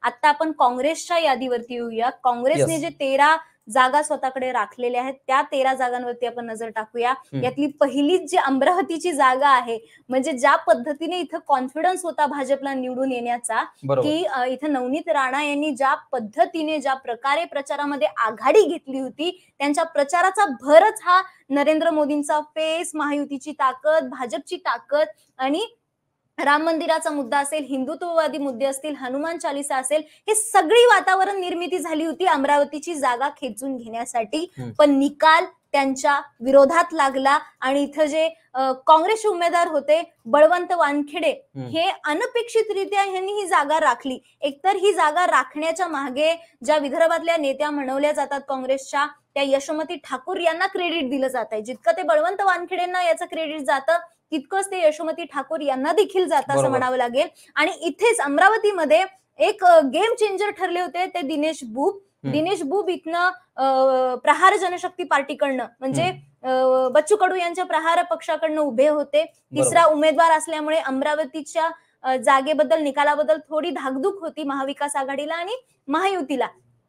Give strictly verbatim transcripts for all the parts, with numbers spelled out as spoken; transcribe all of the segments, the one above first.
आता आपण काँग्रेसच्या यादीवरती येऊया. काँग्रेसने Yes. जे तेरा जागा स्वतःकडे राखलेल्या आहेत त्या तेरा जागांवरती आपण नजर टाकूया. हं. यातली पहिलीच जी अमरावतीची जागा आहे, म्हणजे ज्या पद्धतीने इथं कॉन्फिडन्स होता भाजपला निवडून येण्याचा, बरोबर. की अ, इथं नवनीत राणा यांनी ज्या पद्धतीने ज्या प्रकारे प्रचारामध्ये आघाडी घेतली होती, त्यांच्या प्रचाराचा भरच हा नरेंद्र मोदींचा फेस, महायुतीची ताकद, भाजपची ताकद आणि राम मंदिराचा मुद्दा असेल, हिंदुत्ववादी मुद्दे असतील, हनुमान चालीसा असेल, हे सगळी वातावरण निर्मिती झाली होती अमरावतीची जागा खेचून घेण्यासाठी. हं. पण निकाल त्यांच्या विरोधात लागला आणि इथं जे अ, काँग्रेसचे उमेदवार होते बळवंत वानखेडे, हं. हे अनपेक्षितरित्या यांनी ही जागा राखली. एकतर ही जागा राखण्याच्या मागे ज्या विदर्भातल्या नेत्या म्हणवल्या जातात काँग्रेसच्या, त्या यशोमती ठाकूर यांना क्रेडिट दिलं जात आहे. जितकं ते बळवंत वानखेडेंना याचं क्रेडिट जातं, तितकंच ते यशोमती ठाकूर यांना देखील जातं असं बरोबर. म्हणावं लागेल. आणि इथेच अमरावतीमध्ये एक गेम चेंजर ठरले होते ते दिनेश बुब. हं. दिनेश बुब इथनं अ, प्रहार जनशक्ती पार्टीकडनं म्हणजे हं. अ, बच्चू कडू यांच्या प्रहार पक्षाकडनं उभे होते. तिसरा बरोबर. उमेदवार असल्यामुळे अमरावतीच्या अ, जागेबद्दल निकालाबद्दल थोडी धाकधूक होती महाविकास आघाडीला आणि महायुतीला.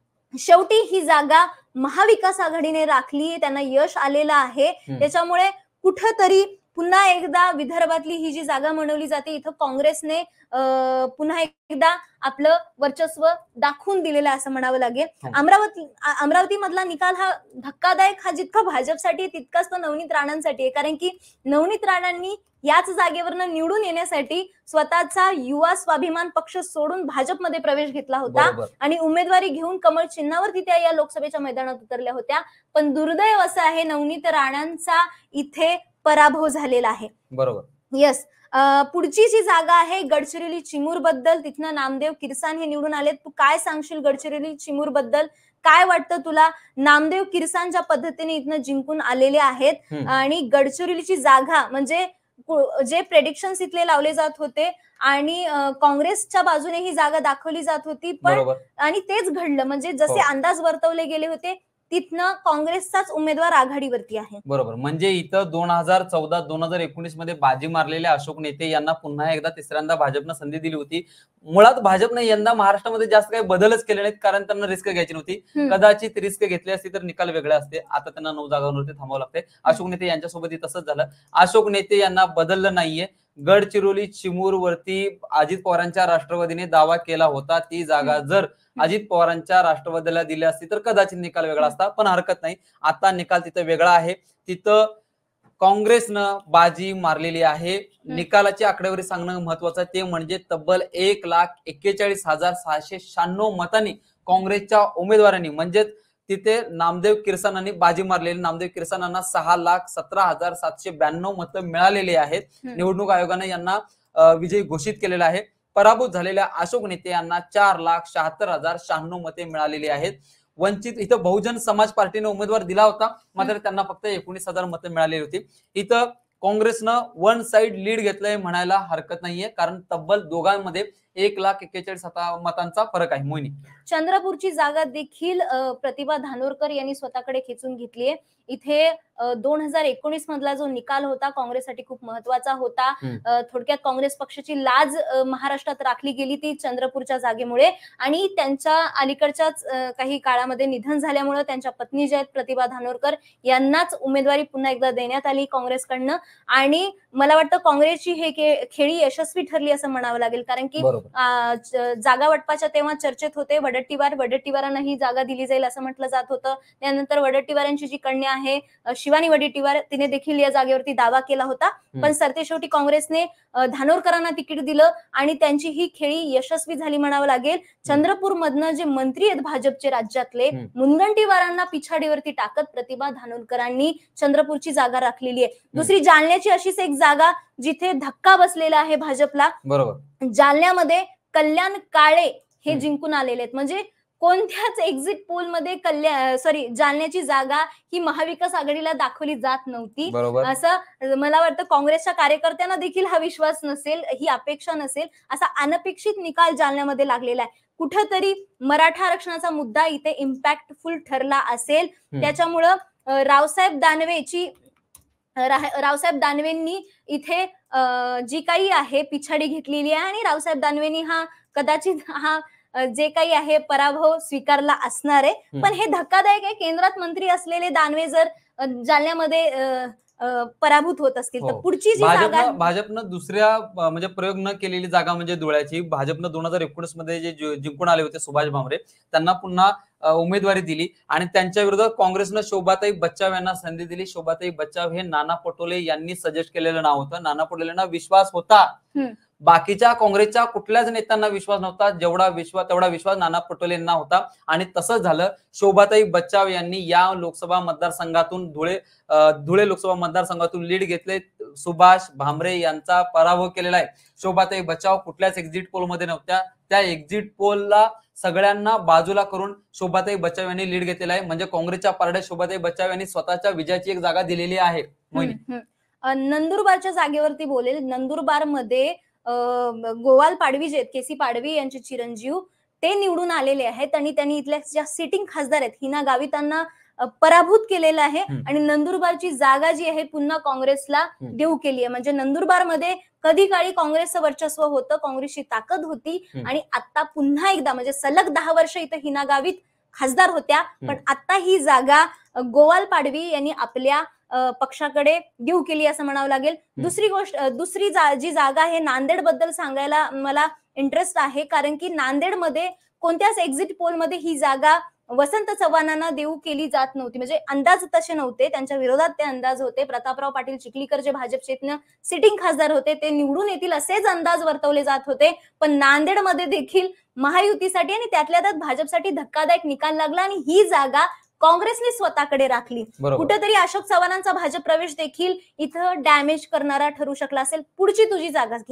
शेवटी ही जागा महाविकास आघाडीने राखली, त्यांना यश आलेलं आहे. हं. त्याच्यामुळे कुठंतरी पुन्हा एकदा विदर्भातली ही जी जागा म्हणवली जाते इथं काँग्रेसने अ, पुन्हा एकदा आपलं वर्चस्व दाखवून दिलेलं असं म्हणावं लागेल. हं. अमरावती अ, अमरावतीमधला निकाल हा धक्कादायक हा जितका भाजपसाठी तितकाच तो नवनीत राणांसाठी आहे. कारण की नवनीत राणांनी याच जागेवरनं निवडून येण्यासाठी स्वतःचा युवा स्वाभिमान पक्ष सोडून भाजपमध्ये प्रवेश घेतला होता बरोबर. आणि उमेदवारी घेऊन कमळ चिन्हावरती त्या या लोकसभेच्या मैदानात उतरल्या होत्या. पण दुर्दैव असं आहे नवनीत राणांचा इथे पराभव झालेला आहे. बरोबर. येस. पुढची जी जागा आहे गडचिरोली चिमूर बद्दल, तिथनं नामदेव किरसान हे निवडून आलेत. तू काय सांगशील गडचिरोली चिमूर बद्दल? काय वाटतं तुला? नामदेव किरसान ज्या पद्धतीने इथनं जिंकून आलेले आहेत हं. आणि गडचिरोलीची जागा म्हणजे कु- जे प्रेडिक्शन्स इथले लावले जात होते आणि अ, काँग्रेसच्या बाजूने ही जागा दाखवली जात होती, पण बरोबर. आणि तेच घडलं. म्हणजे जसे हो. अंदाज वर्तवले गेले होते तिथनं काँग्रेसचाच उमेदवार आघाडीवरती आहे. बरोबर. म्हणजे इथं दोन हजार चौदा दोन हजार एकोणीस मध्ये बाजी मारलेले अशोक नेते यांना पुन्हा एकदा तिसऱ्यांदा भाजपनं संधी दिली होती. मुळात भाजपने यंदा महाराष्ट्रामध्ये जास्त काही बदलच केले नाहीत कारण त्यांना रिस्क घ्यायची नव्हती. हम्म. कदाचित रिस्क घेतली असती तर निकाल वेगळे असते. आता त्यांना नऊ जागांवरती थांबावं लागतंय. अशोक नेते यांच्यासोबत तसंच झालं. अशोक नेते यांना बदललं नाहीये. गडचिरोली चिमूर वरती अजित पवारांच्या राष्ट्रवादीने दावा केला होता. ती जागा जर अजित पवारांच्या राष्ट्रवादीला दिली असती तर कदाचित निकाल वेगळा असता, पण हरकत नाही. आता निकाल तिथं वेगळा आहे. तिथं काँग्रेसनं बाजी मारलेली आहे. निकालाची आकडेवारी सांगणं महत्वाचं आहे ते म्हणजे तब्बल एक लाख एक्केचाळीस हजार सहाशे शहाण्णव मतांनी काँग्रेसच्या उमेदवारांनी म्हणजे तिथे नामदेव किरसानांनी बाजी मारलेली. नामदेव किरसानांना सहा लाख सतरा हजार सातशे ब्याण्णव मतं मिळालेली आहेत. निवडणूक आयोगाने यांना अ, विजयी घोषित केलेला आहे. पराभूत झालेल्या अशोक नेते यांना चार लाख शहात्तर हजार शहाण्णव मते मिळालेली आहेत. वंचित इथं बहुजन समाज पार्टीने उमेदवार दिला होता, मात्र त्यांना फक्त एकोणीस हजार मतं मिळालेली होती. इथं काँग्रेसनं वन साइड लीड घेतलंय म्हणायला हरकत नाहीये कारण तब्बल दोघांमध्ये एक लाख एक्केचाळीस मतांचा फरक आहे. मोहिनी, चंद्रपूरची जागा देखील अ, प्रतिभा धानोरकर यांनी स्वतःकडे खेचून घेतलीये. इथे दोन हजार एकोणीस मधला जो निकाल होता काँग्रेससाठी खूप महत्वाचा होता. हं. अ, थोडक्यात काँग्रेस पक्षाची लाज अ, महाराष्ट्रात राखली गेली ती चंद्रपूरच्या जागेमुळे आणि त्यांच्या अलीकडच्याच अ, काही काळामध्ये निधन झाल्यामुळे त्यांच्या पत्नी ज्या आहेत प्रतिभा धानोरकर यांनाच उमेदवारी पुन्हा एकदा देण्यात आली काँग्रेसकडनं आणि मला वाटतं काँग्रेसची हे खे- खेळी यशस्वी ठरली असं म्हणावं लागेल कारण की बरोबर. अ, च- जागा वाटपाच्या तेव्हा चर्चेत होते वडट्टीवार वडट्टीवारांना ही जागा दिली जाईल असं म्हटलं जात होतं. त्यानंतर वडट्टीवारांची जी कन्या आहे अ, शिवानी वडट्टीवार तिने देखील या जागेवरती दावा केला होता. हं. पण सरतेशेवटी काँग्रेसने अ, धानोरकरांना तिकीट दिलं आणि त्यांची ही खेळी यशस्वी झाली म्हणावं लागेल. चंद्रपूर मधनं जे मंत्री आहेत भाजपचे राज्यातले हं. मुनगंटीवारांना पिछाडीवरती टाकत प्रतिभा धानोरकरांनी चंद्रपूरची जागा राखलेली आहे. दुसरी जालन्याची अशीच एक जागा जिथे धक्का बसलेला आहे भाजपला. बरोबर. जालन्यामध्ये कल्याण काळे हे हं. जिंकून आलेले आहेत. म्हणजे कोणत्याच एक्झिट पोल मध्ये कल्याण सॉरी जालन्याची जागा ही महाविकास आघाडीला दाखवली जात नव्हती. बरोबर. असं मला वाटतं काँग्रेसच्या कार्यकर्त्यांना देखील हा विश्वास नसेल, ही अपेक्षा नसेल. असा अनपेक्षित निकाल जालन्यामध्ये लागलेला आहे. कुठंतरी मराठा आरक्षणाचा मुद्दा इथे इम्पॅक्टफुल ठरला असेल. हं. त्याच्यामुळं अ, रावसाहेब दानवेची रा- रावसाहेब दानवेंनी इथे अ, जी काही आहे पिछाडी घेतलेली आहे आणि रावसाहेब दानवेंनी हा कदाचित हा अ, जे काही आहे पराभव स्वीकारला असणार आहे. हं. पण हे धक्कादायक आहे. केंद्रात मंत्री असलेले दानवे जर अ, जालन्यामध्ये अ, अ, पराभूत होत असतील तर हो. पुढची जी जागा भाजपनं भाजपनं दुसऱ्या अ, म्हणजे प्रयोग न केलेली जागा म्हणजे धुळ्याची. भाजपनं दोन हजार एकोणीस मध्ये जे जि जिंकून आले होते सुभाष भामरे, त्यांना पुन्हा अ, उमेदवारी दिली आणि त्यांच्या विरोधात काँग्रेसनं शोभाताई बच्चाव यांना संधी दिली. शोभाताई बच्चाव हे नाना पटोले यांनी सजेस्ट केलेलं नाव होतं. नाना पटोलेंना विश्वास होता. हं. बाकीच्या काँग्रेसच्या कुठल्याच नेत्यांना विश्वास नव्हता. जेवढा विश्वास तेवढा विश्वास नाना पटोलेंना होता आणि तसंच झालं. शोभाताई बच्चाव यांनी या लोकसभा मतदारसंघातून धुळे अ, धुळे लोकसभा मतदारसंघातून लीड घेतले. सुभाष भामरे यांचा पराभव केलेला आहे. शोभाताई बच्चाव कुठल्याच एक्झिट पोलमध्ये नव्हत्या. त्या एक्झिट पोलला सगळ्यांना बाजूला करून शोभाताई बच्चाव यांनी लीड घेतलेला आहे. म्हणजे काँग्रेसच्या पारड्यात शोभाताई बच्चाव यांनी स्वतःच्या विजयाची एक जागा दिलेली आहे. मोहिनी. हं, हं. अ, नंदुरबारच्या जागेवरती बोलेल. नंदुरबारमध्ये अ, गोवाल पाडवी जे आहेत, केसी पाडवी यांचे चिरंजीव ते निवडून आलेले आहेत आणि त्यांनी इथल्या ज्या सिटिंग खासदार आहेत हिना गावितांना अ, पराभूत केलेलं आहे हं. आणि नंदुरबारची जागा जी आहे पुन्हा काँग्रेसला हं. देऊ केली आहे. म्हणजे नंदुरबारमध्ये कधी काळी काँग्रेसचं वर्चस्व होतं, काँग्रेसची ताकद होती हं. आणि आता पुन्हा एकदा म्हणजे सलग दहा वर्ष इथं हिना गावित खासदार होत्या. पण आता ही जागा अ, गोवाल पाडवी यांनी आपल्या अ, पक्षाकडे देऊ केली असं म्हणावं लागेल. हं. दुसरी गोष्ट अ, दुसरी जा जी जागा आहे नांदेड बद्दल सांगायला मला इंटरेस्ट आहे. कारण की नांदेडमध्ये कोणत्याच एक्झिट पोलमध्ये ही जागा वसंत चव्हाणांना देऊ केली जात नव्हती. म्हणजे अंदाज तसे नव्हते. त्यांच्या विरोधात ते अंदाज होते. प्रतापराव पाटील चिखलीकर जे भाजपचे सिटिंग खासदार होते ते निवडून येतील असेच अंदाज वर्तवले जात होते. पण नांदेडमध्ये देखील महायुतीसाठी आणि त्यातल्या त्यात भाजपसाठी धक्कादायक निकाल लागला आणि ही जागा काँग्रेसने स्वतःकडे राखली. बरोबर. कुठेतरी अशोक चव्हाणांचा भाजप प्रवेश देखील इथं डॅमेज करणारा ठरू शकला असेल. पुढची तुझी जागा घे.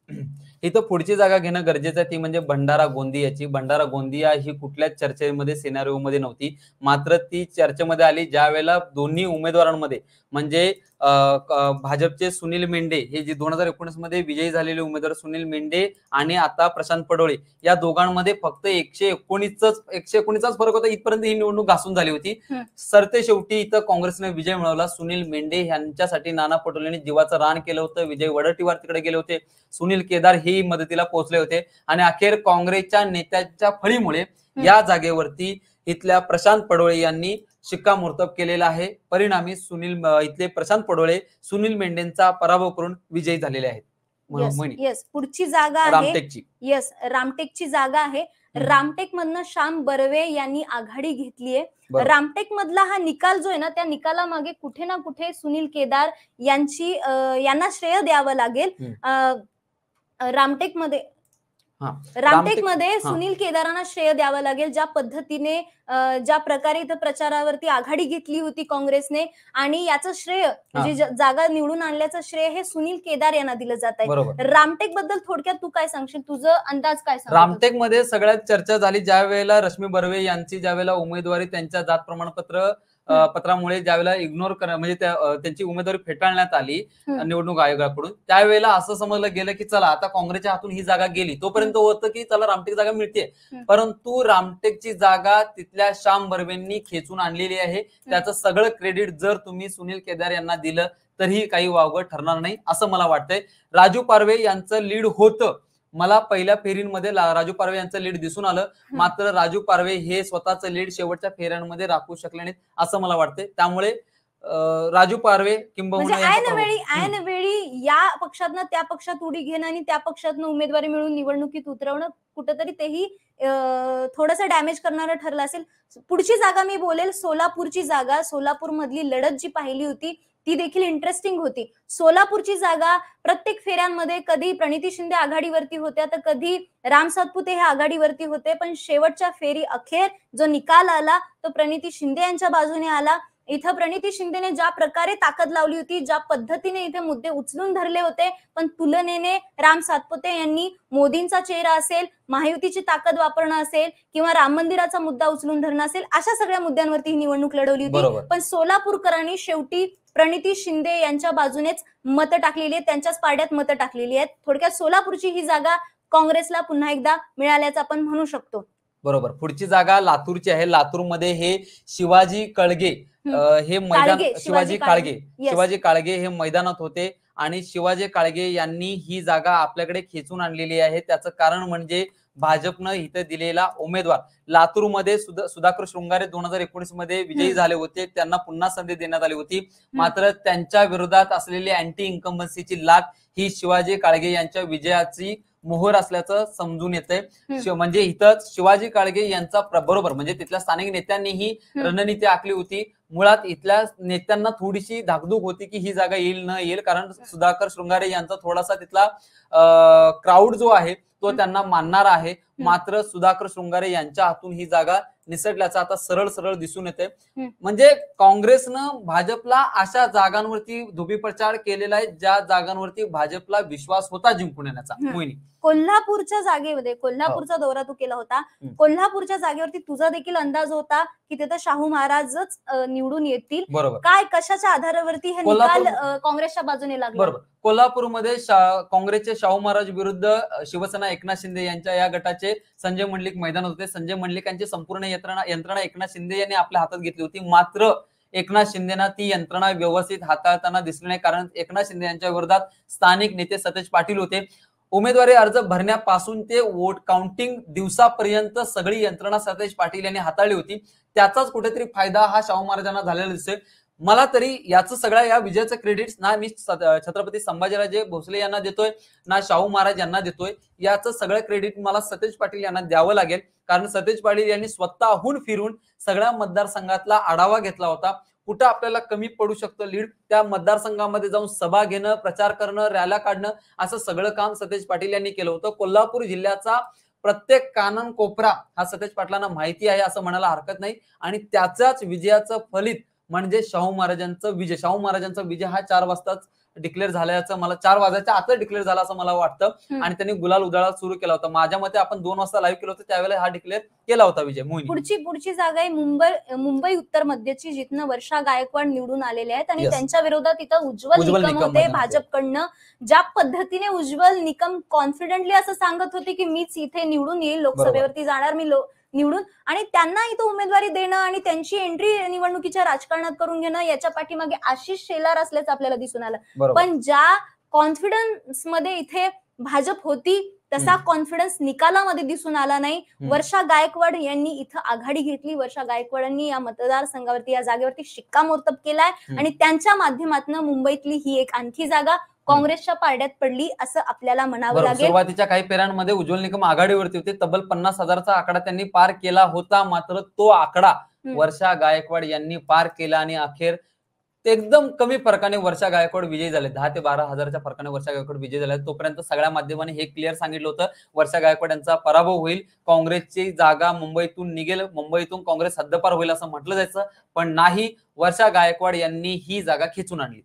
इथं पुढची जागा घेणं गरजेचं आहे ती म्हणजे भंडारा गोंदियाची. भंडारा गोंदिया ही कुठल्याच चर्चेमध्ये सिनारिओमध्ये नव्हती. मात्र ती चर्चेमध्ये आली ज्या वेळेला दोन्ही उमेदवारांमध्ये म्हणजे अ, क- भाजपचे सुनील मेंढे हे जे दोन हजार एकोणीस मध्ये विजयी झालेले उमेदवार सुनील मेंढे आणि आता प्रशांत पडोळे या दोघांमध्ये फक्त एकशे एकोणीसच एकशे एकोणीसचाच फरक होता. इथपर्यंत ही निवडणूक घासून झाली होती. हं. सरते शेवटी इथं काँग्रेसने विजय मिळवला. सुनील मेंढे यांच्यासाठी नाना पटोलेंनी जीवाचं रान केलं होतं. विजय वडट्टीवार तिकडे गेले होते. सुनील केदार हेही मदतीला पोहोचले होते आणि अखेर काँग्रेसच्या नेत्याच्या फळीमुळे या जागेवरती इथल्या प्रशांत पडोळे यांनी शिक्कामोर्तब केलेला आहे. परिणामी सुनील अ, इथले प्रशांत पडोळे सुनील मेंढेंचा पराभव करून विजयी झालेले आहेत. येस मोहिनी. येस पुढची जागा आहे रामटेकची. येस रामटेकची जागा आहे. हं. रामटेक मधनं श्याम बर्वे यांनी आघाडी घेतलीये. बरोबर. रामटेक मधला हा निकाल जो आहे ना त्या निकालामागे कुठे ना कुठे सुनील केदार यांची अ, यांना श्रेय द्यावं लागेल. हं. अ, रामटेक मध्ये हा. रामटेक मध्ये हा. सुनील केदारांना श्रेय द्यावं लागेल. ज्या पद्धतीने अ, ज्या प्रकारे इथं प्रचारावरती आघाडी घेतली होती काँग्रेसने आणि याचं श्रेय म्हणजे ज- जागा निवडून आणल्याचं श्रेय हे सुनील केदार यांना दिलं जात आहे. बरोबर. रामटेक बद्दल थोडक्यात तू काय सांगशील? तुझं अंदाज काय सांगतो? रामटेक मध्ये सगळ्यात चर्चा झाली ज्या वेळेला रश्मी बर्वे यांची ज्या वेळेला उमेदवारी त्यांच्या जात प्रमाणपत्र अ, हं. पत्रामुळे ज्यावेळेला इग्नोर करा म्हणजे त्या- अ, त्यांची उमेदवारी फेटाळण्यात आली हं. निवडणूक आयोगाकडून त्यावेळेला असं समजलं गेलं की चला आता काँग्रेसच्या हातून ही जागा गेली. तोपर्यंत होतं की चला रामटेक जागा मिळते. हं. परंतु रामटेकची जागा तिथल्या श्याम बर्वेंनी खेचून आणलेली आहे. त्याचं सगळं क्रेडिट जर तुम्ही सुनील केदार यांना दिलं तरीही काही वावगं ठरणार नाही असं मला वाटतंय. राजू पारवे यांचं लीड होतं. मला पहिल्या फेरीमध्ये ला- राजू पारवे यांचं लीड दिसून आलं. हं. मात्र राजू पारवे हे स्वतःचं लीड शेवटच्या फेऱ्यांमध्ये राखू शकले नाहीत असं मला वाटतंय. त्यामुळे अं, राजू पारवे म्हणजे किंबहुना ऐन यांचा वेळी पराभव. ऐन वेळी या पक्षातनं त्या पक्षात उडी घेणं आणि त्या पक्षातनं उमेदवारी मिळून निवडणुकीत उतरवणं कुठेतरी तेही थोडंसं डॅमेज करणारं ठरलं असेल. पुढची जागा मी बोलेल सोलापूरची जागा. सोलापूर मधली लढत जी पाहिली होती ती देखील इंटरेस्टिंग होती. सोलापूरची जागा प्रत्येक फेऱ्यांमध्ये कधी प्रणिती शिंदे आघाडीवरती होत्या तर कधी राम सातपुते हे आघाडीवरती होते. पण शेवटच्या फेरी अखेर जो निकाल आला तो प्रणिती शिंदे यांच्या बाजूने आला. इथं प्रणिती शिंदेने ज्या प्रकारे ताकद लावली होती, ज्या पद्धतीने इथे मुद्दे उचलून धरले होते, पण तुलनेने राम सातपुते यांनी मोदींचा चेहरा असेल, महायुतीची ताकद वापरणं असेल किंवा राम मंदिराचा मुद्दा उचलून धरणं असेल, अशा सगळ्या मुद्द्यांवरती ही निवडणूक लढवली होती. बरोबर. पण सोलापूरकरांनी शेवटी प्रणिती शिंदे यांच्या बाजूनेच मतं टाकलेली आहेत, त्यांच्याच पारड्यात मतं टाकलेली आहेत. थोडक्यात सोलापूरची ही जागा काँग्रेसला पुन्हा एकदा मिळाल्याचं आपण म्हणू शकतो. बरोबर. पुढची जागा लातूरची आहे. लातूरमध्ये हे शिवाजी कळगे हं. अ, हे मैदान काळगे, शिवाजी शिवाजी काळगे काळगे. Yes. शिवाजी काळगे हे मैदानात होते आणि शिवाजी काळगे यांनी ही जागा आपल्याकडे खेचून आणलेली आहे. त्याचं कारण म्हणजे भाजपनं इथं दिलेला उमेदवार लातूरमध्ये सुधा सुधाकर शृंगारे दोन हजार एकोणीस मध्ये विजयी हम्म. झाले होते, त्यांना पुन्हा संधी देण्यात आली होती. मात्र त्यांच्या विरोधात असलेली अँटी इन्कम्बन्सीची लाट ही शिवाजी काळगे यांच्या विजयाची मोहर असल्याचं समजून येतंय. हम्म. शिव- म्हणजे इथं शिवाजी काळगे यांचा प्र- बरोबर म्हणजे तिथल्या स्थानिक नेत्यांनीही हम्म. रणनीती आखली होती. मुळात इथल्या नेत्यांना थोडीशी धाकधूक होती की ही जागा येईल न येईल, कारण सुधाकर शृंगारे यांचा थोडासा तिथला क्राऊड जो आहे तो हम्म. त्यांना मानणारा आहे. मात्र सुधाकर शृंगारे यांच्या हातून ही जागा निसटल्याचं आता सरळ सरळ दिसून येते. हम्म. म्हणजे काँग्रेसनं भाजपला अशा जागांवरती धोबीप्रचार केलेला आहे ज्या जागांवरती भाजपला विश्वास होता जिंकून येण्याचा. हम्म. मोहिनी, कोल्हापूरच्या जागेमध्ये कोल्हापूरचा दौरा तू केला होता. हम्म. कोल्हापूरच्या जागेवरती तुझा देखील अंदाज होता की तिथं शाहू महाराजच अ, निवडून येतील. बरोबर काय कशाच्या आधारावरती हे कोल्हापूर- निकाल अ, काँग्रेसच्या बाजूने लागला? बरोबर कोल्हापूरमध्ये शा- काँग्रेसचे शाहू महाराज विरुद्ध अ, शिवसेना एकनाथ शिंदे यांच्या या गटाचे संजय मंडलिक मैदान होते. संजय मंडलिकांची संपूर्ण यंत्रणा यंत्रणा एकनाथ शिंदे यांनी आपल्या हातात घेतली होती. मात्र एकनाथ शिंदेना ती यंत्रणा व्यवस्थित हाताळताना दिसली नाही, कारण एकनाथ शिंदे यांच्या विरोधात स्थानिक नेते सतेज पाटील होते. उमेदवारी अर्ज भरण्यापासून ते वोट काउंटिंग दिवसापर्यंत सगळी यंत्रणा सतेज पाटील यांनी हाताळली होती. त्याचाच कुठेतरी फायदा हा शाहू महाराजांना झालेला दिसतोय. मला तरी याचं सगळ्या या विजयाचं क्रेडिट ना मी छत्रपती संभाजीराजे भोसले यांना देतोय ना शाहू महाराज यांना देतोय. याचं सगळं क्रेडिट मला सतेज पाटील यांना द्यावं लागेल, कारण सतेज पाटील यांनी स्वतःहून फिरून सगळ्या मतदारसंघातला आढावा घेतला होता. कुठं आपल्याला कमी पडू शकतं लीड, त्या मतदारसंघामध्ये जाऊन सभा घेणं, प्रचार करणं, रॅल्या काढणं, असं सगळं काम सतेज पाटील यांनी केलं होतं. कोल्हापूर जिल्ह्याचा प्रत्येक कानन कोपरा हा सतेज पाटलांना माहिती आहे असं म्हणायला हरकत नाही. आणि त्याच्याच विजयाचं फलित म्हणजे शाहू महाराजांचा विजय. शाहू महाराजांचा विजय हा चार वाजताच डिक्लेअर झाल्याचं मला चार वाजायच्या आता डिक्लेअर झाला असं मला वाटतं. हम्म. आणि त्यांनी गुलाल उधळा सुरू केला होता. माझ्या मते आपण दोन वाजता लाईव्ह केलं होतं त्यावेळेला हा डिक्लेअर केला होता विजय. मोहिनी, पुढची पुढची जागा आहे मुंबई मुंबई उत्तर मध्यची, जिथनं वर्षा गायकवाड निवडून आलेले आहेत आणि Yes. त्यांच्या विरोधात इथं उज्ज्वल उज्ज्वल निकम निकम होते मैदानात होते. भाजपकडनं. ज्या पद्धतीने उज्ज्वल निकम कॉन्फिडेंटली असं सांगत होते की मीच इथे निवडून येईल, लोकसभेवरती जाणार मी लो- निवडून, आणि त्यांना इथं उमेदवारी देणं आणि त्यांची एंट्री निवडणुकीच्या राजकारणात करून घेणं याच्या पाठीमागे आशिष शेलार असल्याचं आपल्याला दिसून आलं. बरोबर पण ज्या कॉन्फिडन्स मध्ये इथे भाजप होती तसा हम्म. कॉन्फिडन्स निकालामध्ये दिसून आला नाही. हम्म. वर्षा गायकवाड यांनी इथं आघाडी घेतली. वर्षा गायकवाडांनी या मतदारसंघावरती या जागेवरती शिक्कामोर्तब केलाय हम्म. आणि त्यांच्या माध्यमातून मुंबईतली ही एक आणखी जागा काँग्रेसच्या पारड्यात पडली असं आपल्याला म्हणावं बरोबर. लागेल. सुरुवातीच्या काही फेऱ्यांमध्ये उज्ज्वल निकम आघाडीवरती होते. तब्बल पन्नास हजाराचा आकडा त्यांनी पार केला होता. मात्र तो आकडा हम्म. वर्षा गायकवाड यांनी पार केला आणि अखेर ते एकदम कमी फरकाने वर्षा गायकवाड विजयी झाले. दहा ते बारा हजाराच्या फरकाने वर्षा गायकवाड विजयी झाले. तोपर्यंत सगळ्या माध्यमांनी हे क्लिअर सांगितलं होतं वर्षा गायकवाड यांचा पराभव होईल, काँग्रेसची जागा मुंबईतून निघेल, मुंबईतून काँग्रेस हद्दपार होईल असं म्हटलं जायचं, पण नाही. वर्षा गायकवाड यांनी ही जागा खेचून आणली.